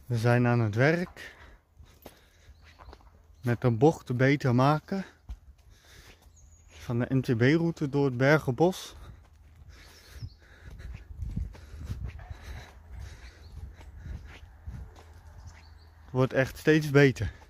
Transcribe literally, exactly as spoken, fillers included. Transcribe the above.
We zijn aan het werk met de bochten beter maken van de N T B-route door het Bergenbos. Het wordt echt steeds beter.